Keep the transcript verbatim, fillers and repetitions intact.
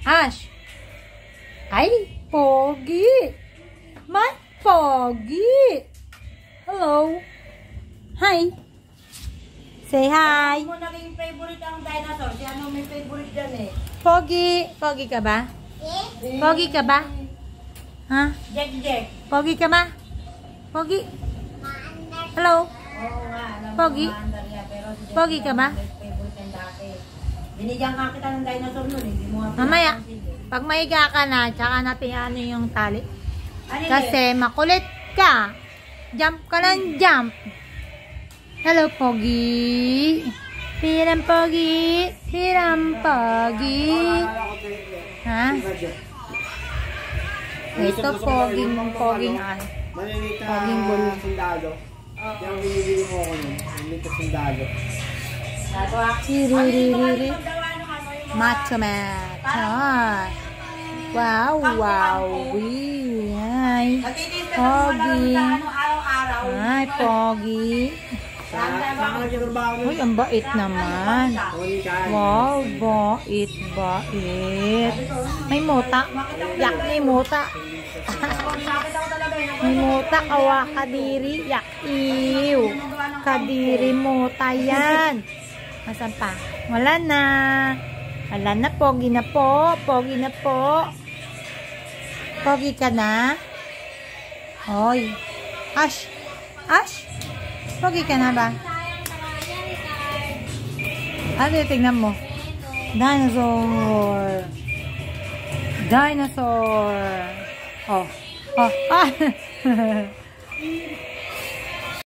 Ash. Ay, pogi. My pogi. Hello. Hi. Say hi. Ano mo naging favorite ang dinosaur? Si ano may favorite dyan eh? Pogi. Pogi ka ba? Eh? Pogi ka ba? Ha? Jack Jack. Pogi ka ba? Pogi. Hello. Oo nga. Alam mo, Pogi. maandar niya, pero si Jack Pogi ka ba? Jack ang favorite ng dati. Binigyan ka kita ng dinosaur nun eh. Hindi mo nga Mamaya, pinapansin eh. pag maiga ka na, tsaka natin ano yung tali. Ano Kasi makulit ka. Jump ka lang, jump. Hello, Pogi. Piram, Pogi. Piram, Pogi. Ha? Ito, Poging, Poging, ah. Maliliit na Poging bull. sundalo. Yung binibili mo ako nun. Maliliit na sundalo. Siririri. Macho man. Ah. Wow, wow. Ay. Pogi. Ay, Pogi. Saan ka nagtrabaho nun? Uy, ang bait naman. Wow, bait, bait. May muta. Yak, may muta. May muta, kawa, kadiri. Yak, iw. Kadiri, muta yan. Masan pa? Wala na. Wala na, Pogi na po. Pogi na po. Pogi ka na? Hoy. Ash. Ash. Pogi ka na ba? Ano yung tignan mo? Dinosaur. Dinosaur. Oh. Oh. Ah.